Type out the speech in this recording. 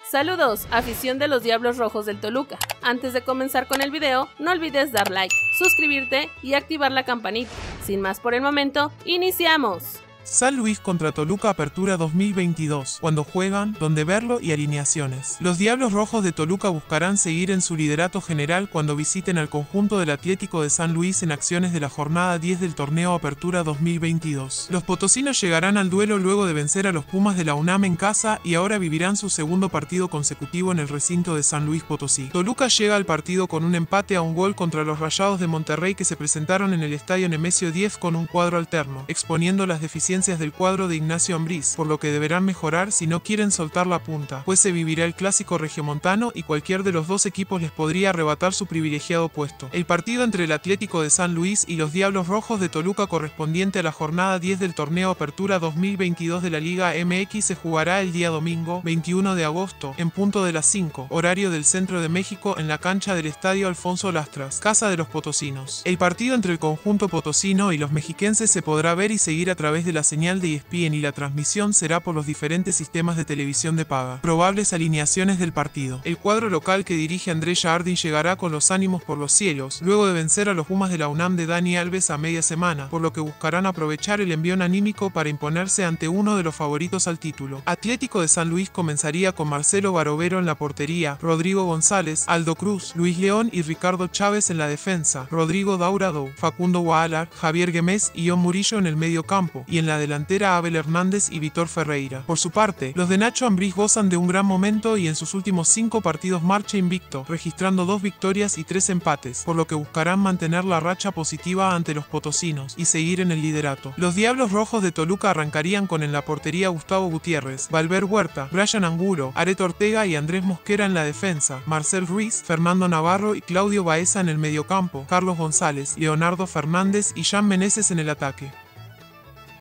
Saludos, afición de los Diablos Rojos del Toluca. Antes de comenzar con el video, no olvides dar like, suscribirte y activar la campanita. Sin más por el momento, ¡iniciamos! San Luis contra Toluca Apertura 2022, cuando juegan, donde verlo y alineaciones. Los Diablos Rojos de Toluca buscarán seguir en su liderato general cuando visiten al conjunto del Atlético de San Luis en acciones de la jornada 10 del torneo Apertura 2022. Los potosinos llegarán al duelo luego de vencer a los Pumas de la UNAM en casa y ahora vivirán su segundo partido consecutivo en el recinto de San Luis Potosí. Toluca llega al partido con un empate a un gol contra los Rayados de Monterrey que se presentaron en el estadio Nemesio 10 con un cuadro alterno, exponiendo las deficiencias del cuadro de Ignacio Ambriz, por lo que deberán mejorar si no quieren soltar la punta, pues se vivirá el clásico regiomontano y cualquier de los dos equipos les podría arrebatar su privilegiado puesto. El partido entre el Atlético de San Luis y los Diablos Rojos de Toluca correspondiente a la jornada 10 del torneo Apertura 2022 de la Liga MX se jugará el día domingo 21 de agosto, en punto de las 5, horario del centro de México en la cancha del Estadio Alfonso Lastras, casa de los potosinos. El partido entre el conjunto potosino y los mexiquenses se podrá ver y seguir a través de la señal de ESPN y la transmisión será por los diferentes sistemas de televisión de paga. Probables alineaciones del partido. El cuadro local que dirige Andrés Jardín llegará con los ánimos por los cielos, luego de vencer a los Pumas de la UNAM de Dani Alves a media semana, por lo que buscarán aprovechar el envión anímico para imponerse ante uno de los favoritos al título. Atlético de San Luis comenzaría con Marcelo Barovero en la portería, Rodrigo González, Aldo Cruz, Luis León y Ricardo Chávez en la defensa, Rodrigo Daurado, Facundo Gualar, Javier Guemés y John Murillo en el medio campo, y en la delantera Abel Hernández y Vitor Ferreira. Por su parte, los de Nacho Ambriz gozan de un gran momento y en sus últimos 5 partidos marcha invicto, registrando 2 victorias y 3 empates, por lo que buscarán mantener la racha positiva ante los potosinos y seguir en el liderato. Los Diablos Rojos de Toluca arrancarían con en la portería Gustavo Gutiérrez, Valver Huerta, Brian Angulo, Areto Ortega y Andrés Mosquera en la defensa, Marcel Ruiz, Fernando Navarro y Claudio Baeza en el mediocampo, Carlos González, Leonardo Fernández y Jan Meneses en el ataque.